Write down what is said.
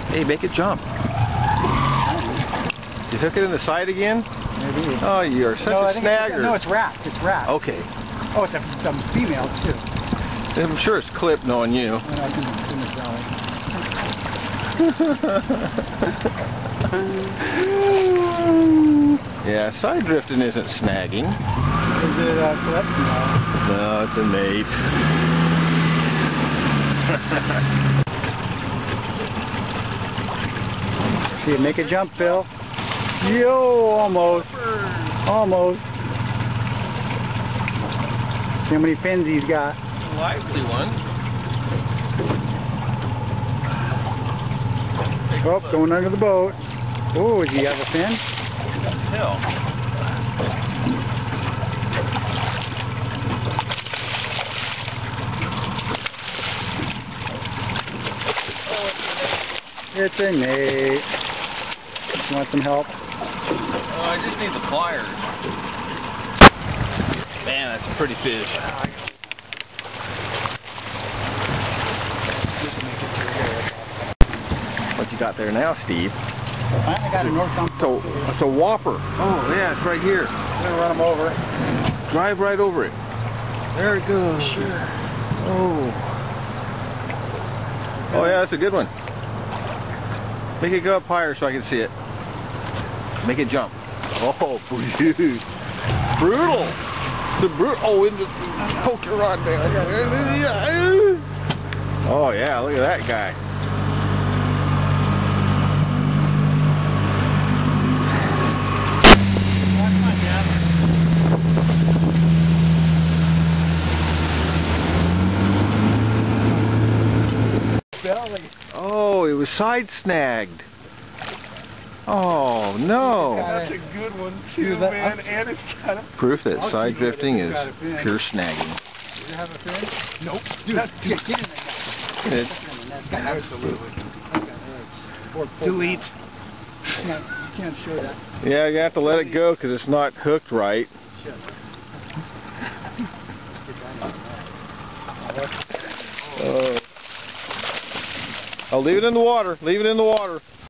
Hey, make it jump. You hook it in the side again? Maybe. Oh, you're such a snagger. No, it's wrapped. It's wrapped. Okay. Oh, it's a female, too. I'm sure it's clipped knowing you. Yeah, side drifting isn't snagging. Is it clipped? No, it's a mate. See, make a jump, Phil. Yo, almost. Almost. See how many fins he's got. Lively one. Oh, going under the boat. Oh, does he have a fin? Hell. It's a mate. You want some help? I just need the pliers. Man, that's a pretty fish. What you got there now, Steve? I finally got a north dump. It's a whopper. Oh, yeah, it's right here. I'm going to run him over. Drive right over it. There it goes. Sure. Oh. Oh, yeah, that's a good one. Make it go up higher so I can see it. Make it jump. Oh, brutal. Brutal. The oh, in the poke your rod there. Oh yeah, look at that guy. Oh, it was side snagged. Oh no! That's a good one too, man. And it's got a proof that side drifting is pure snagging. Does it have a fin? Nope. Dude, get in there. Absolutely. Okay, Delete. You can't show that. Yeah, you have to let it go because it's not hooked right. I'll leave it in the water. Leave it in the water.